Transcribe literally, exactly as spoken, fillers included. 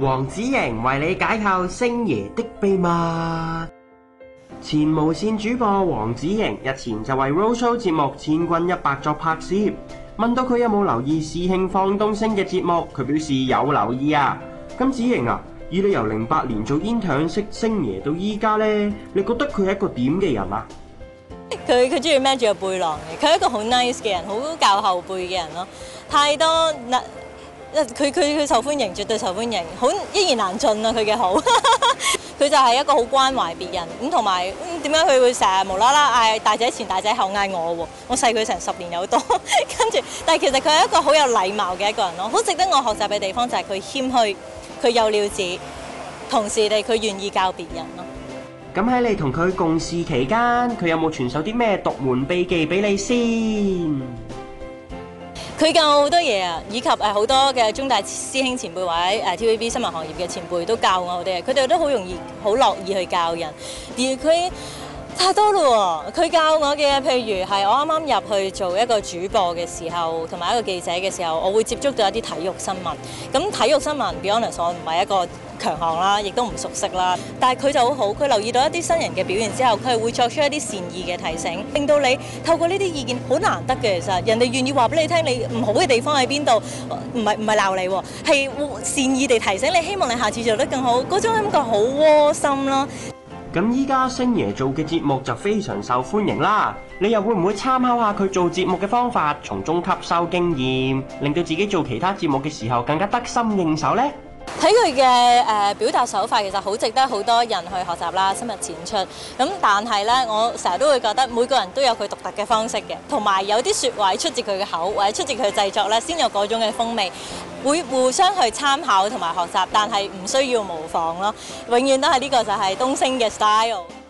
黃子瑩為你解構星爺的秘密。前無線主播黃子瑩日前就為 Roadshow 節目《千軍一百》作拍攝，問到佢有冇留意師兄方東升嘅節目，佢表示有留意啊。咁子瑩啊，以你由零八年做 intern 識星爺到依家呢，你覺得佢係一個點嘅人啊？ 佢佢中意孭住個背囊嘅，佢係一個好 nice 嘅人，好教後輩嘅人咯。太多嗱，佢佢佢受歡迎，絕對受歡迎，好一言難盡啊！佢嘅好，佢就係一個好關懷別人咁，同埋點解佢會成日無啦啦嗌大仔前大仔後嗌我喎？我細佢成十年有多，跟住，但係其實佢係一個好有禮貌嘅一個人咯，好值得我學習嘅地方就係佢謙虛，佢有料子，同時地佢願意教別人咯。 咁喺你同佢共事期間，佢有冇傳授啲咩獨門秘技俾你先？ 佢教我好多嘢啊，以及誒好多嘅中大師兄前輩或者誒 T V B 新聞行業嘅前輩都教我好多嘢，佢哋都好容易、好樂意去教人。而佢太多咯喎，佢教我嘅譬如係我啱啱入去做一個主播嘅時候，同埋一個記者嘅時候，我會接觸到一啲體育新聞。咁體育新聞 be honest，我唔係一個強項啦，亦都唔熟悉啦。但係佢就好好，佢留意到一啲新人嘅表現之後，佢係會作出一啲善意嘅提醒，令到你透過呢啲意見好難得嘅。其實人哋願意話俾你聽，你唔好嘅地方喺邊度，唔係唔係鬧你喎，係善意地提醒你，希望你下次做得更好，嗰種感覺好窩心咯。 咁依家星爺做嘅節目就非常受歡迎啦，你又會唔會參考下佢做節目嘅方法，從中吸收經驗，令到自己做其他節目嘅時候更加得心應手呢？ 睇佢嘅誒表達手法，其實好值得好多人去學習啦，深入淺出。咁但係咧，我成日都會覺得每個人都有佢獨特嘅方式嘅，同埋有啲説話出自佢嘅口，或者出自佢嘅製作咧，先有嗰種嘅風味。會互相去參考同埋學習，但係唔需要模仿咯。永遠都係呢個就係東升嘅 style。